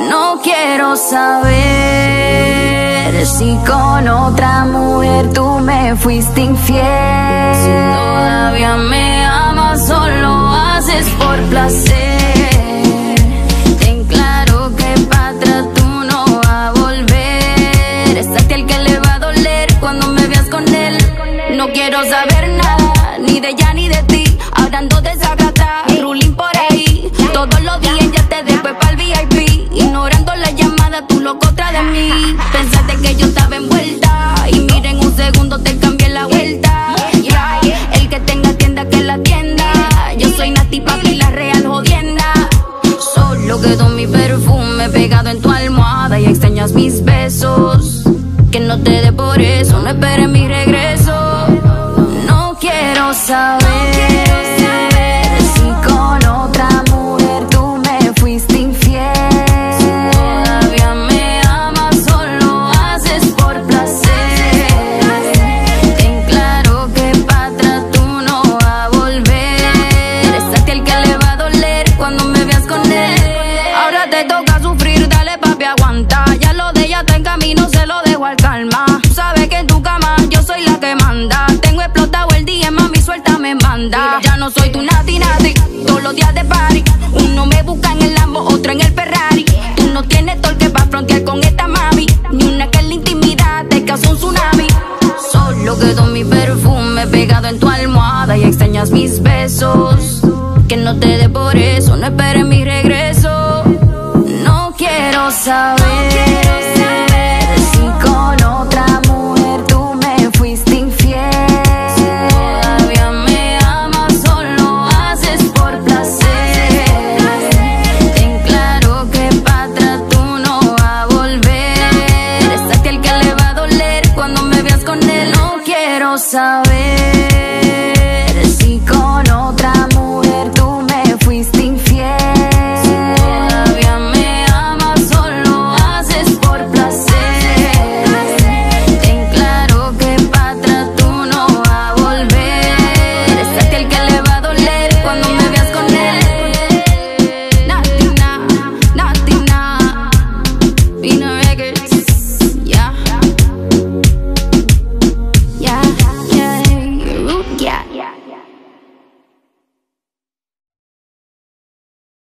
No quiero saber si con otra mujer tú me fuiste infiel. Si todavía me amas, solo haces por placer. Ten claro que para atrás tú no vas a volver. Es a ti el que le va a doler cuando me veas con él. No quiero saber nada, ni de ella ni de ti. Hablando de esa gata, ruling por ahí. Todos los días ya te dejo pa'l VIP. Ignorando la llamada, tú loco otra de mí. Pensaste que yo estaba envuelta y mira, en un segundo te cambié la vuelta. Yeah. El que tenga tienda que la tienda. Yo soy Nati, papi, la real jodienda. Solo quedó mi perfume pegado en tu almohada y extrañas mis besos. Que no te dé por eso, no esperes mi regreso. No quiero saber si con otra mujer tú me fuiste infiel. Si todavía me amas, solo haces por placer. Ten claro que para atrás tú no vas a volver. Es a ti el que le va a doler cuando me veas con él. Ahora te toca sufrir, dale papi, aguanta. Ya lo de ella está en camino, se lo dejo al calma. Sabes que en tu cama yo soy la que manda. Tengo explotado el día, mami, suelta me manda. Ya no soy tu Nati, todos los días de party. Uno me busca en el Lambo, otro en el Ferrari. Tú no tienes torque para frontear con esta mami. Ni una que en la intimidad te causó un tsunami. Solo quedó mi perfume pegado en tu almohada y extrañas mis besos. Que no te dé por eso, no esperes mi regreso. No quiero saber si con otra mujer tú me fuiste infiel. Si todavía me amas, solo haces por placer. Ten claro que para atrás tú no vas a volver. Es a ti el que le va a doler cuando me veas con él. No quiero saber